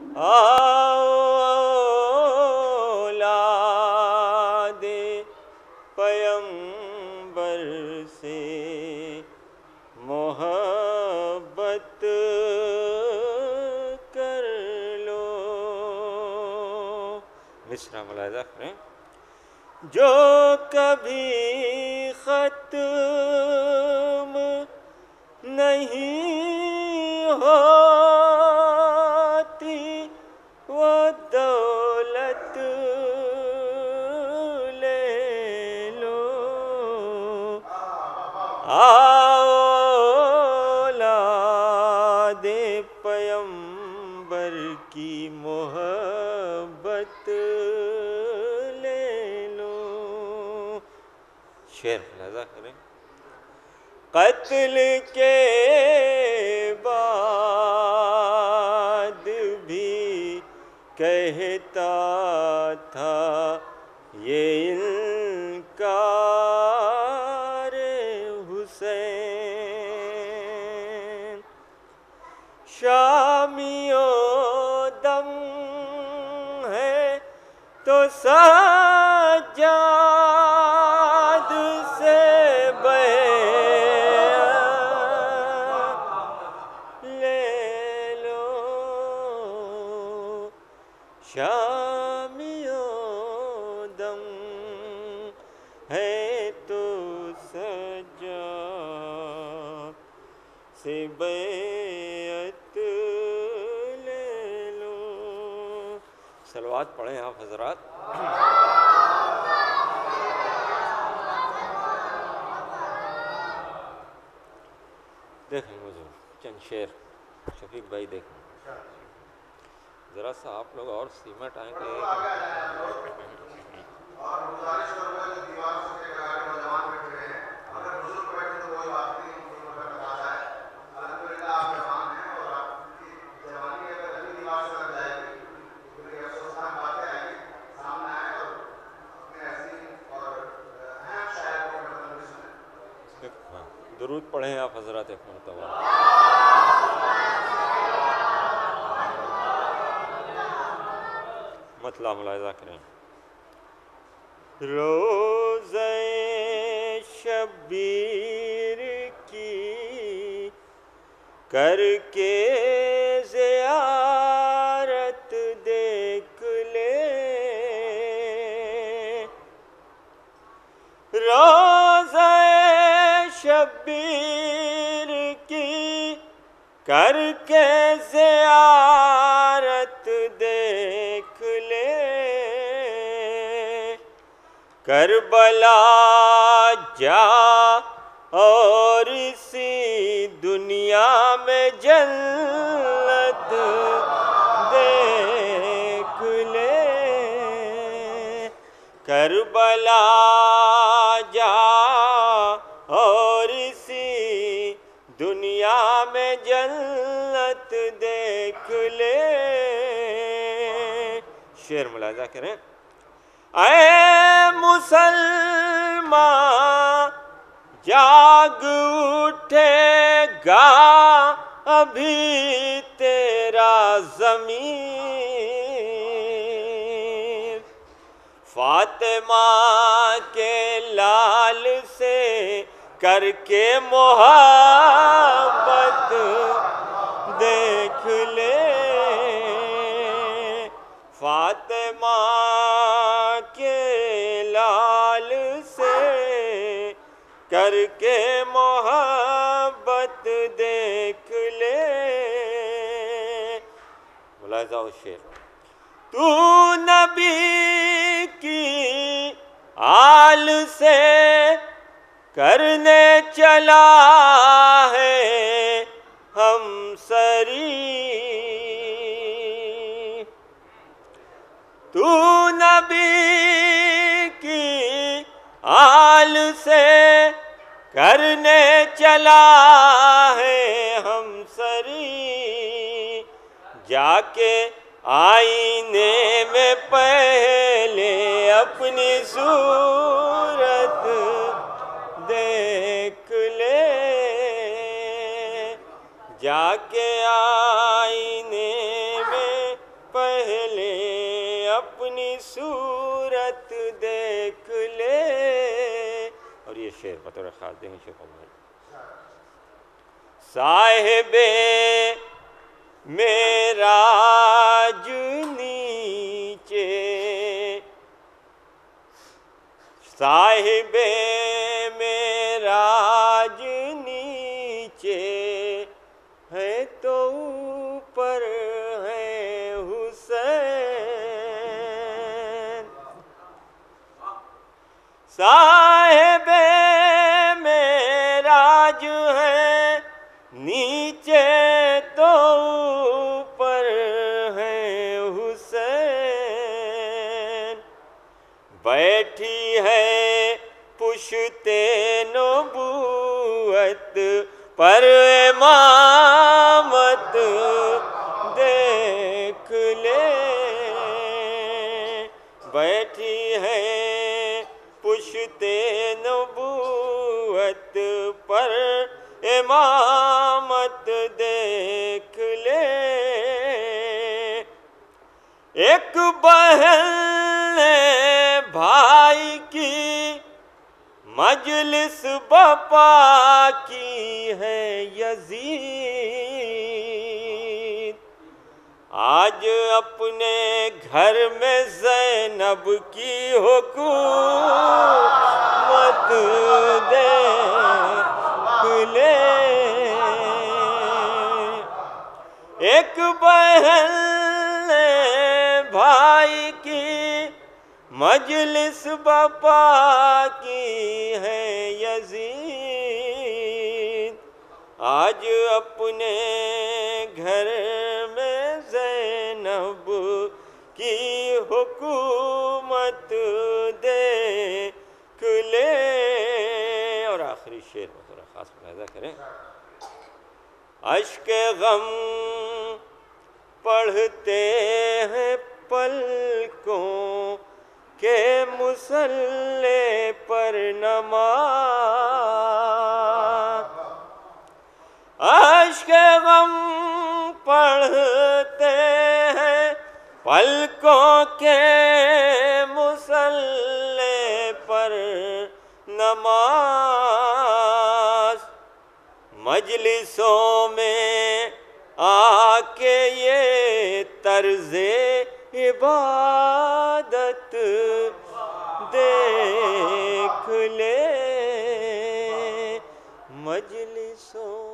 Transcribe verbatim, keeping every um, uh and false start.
اولاد پیمبر سے محبت کر لو. مصرع ملاحظہ کریں. جو کبھی ختم نہیں ہوتی وہ دولت لے لو. اولاد پیمبر کی محبت لے لو. شعر ملاحظہ کریں. قتل کے بعد بھی کہتا تھا یہ انکار حسین. شامیوں دم ہے تو سجاد سے شامیوں دم ہے تو سجاد سے بیعت لے لو. صلوات پڑھیں آپ حضرات. دیکھیں حضور چند شعر. شفیق بھائی دیکھیں ذرا سا آپ لوگ اور سیمٹ آئیں کہ اور گزارش کروں گا کہ دیوار سے کے آگے نوجوان بیٹھے ہیں اگر بزرگ بیٹھے تو کوئی بات نہیں ان کو بتا ہے. الحمدللہ آپ جوان ہیں اور آپ کی جوانی اگر ابھی دیوار سے لگ جائے گی تو یہ افسوسناک باتیں آئیں گی. سامنے آئے اور اپنے عظیم اور اہم شاعر کو مطلب سنیں. درود پڑھیں آپ حضرات ایک مرتبہ. مطلع ملاحظہ کریں. روزہ شبیر کی کر کے زیارت دیکھ لے. روزہ شبیر کی کر کے زیارت دیکھ لے. کربلا جا اور اسی دنیا میں جنت دیکھ لے. کربلا جا اور اسی دنیا میں جنت دیکھ لے. شعر ملاحظہ کریں. اے مسلمان جاگ اٹھے گا ابھی تیرا ضمیر. فاطمہ کے لال سے کر کے محبت دیکھ لے. فاطمہ کے لال سے کر کے محبت دیکھ لے. ملاحظہ و شعر. تو نبی کی آل سے کرنے چلا ہے ہم سری. تو نبی کی آل سے کرنے چلا ہے ہم سری. جا کے آئینے میں پہلے اپنی صورت دیکھ لے. جا کے آئینے میں صورت دیکھ لے. اور یہ شعر بطور خاص دیکھیں شیخ عمر. صاحب معراج نیچے، صاحب معراج نیچے ہے تو اوپر ہے حسین. صاحب معراج ہے نیچے تو اوپر ہے حسین. بیٹھی ہے پشت نبوت پر امامت دیکھ لے. بیٹھی ہے پشت نبوت پر امامت دیکھ لے. ایک بہن نے بھائی کی مجلس بپا کی ہے یزید. آج اپنے گھر میں زینب کی حکومت دیکھ لے. ایک بہن نے بھائی کی مجلس بپا کی ہے یزید. آج اپنے گھر میں زینب کی حکومت دیکھ لے. اور آخری شعر بطور خاص ملاحظہ کریں. اشک غم پڑھتے ہیں پلکوں کے مصلے پر نماز. اشک غم پڑھتے ہیں پلکوں کے مصلے پر نماز. مجلسوں میں آ کے یہ طرز عبادت دیکھ لے. مجلسوں